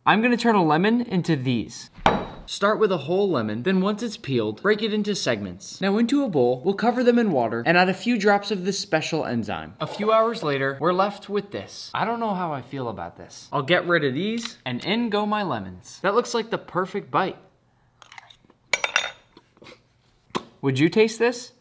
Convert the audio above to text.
I'm gonna turn a lemon into these. Start with a whole lemon, then once it's peeled, break it into segments. Now into a bowl, we'll cover them in water and add a few drops of this special enzyme. A few hours later, we're left with this. I don't know how I feel about this. I'll get rid of these, and in go my lemons. That looks like the perfect bite. Would you taste this?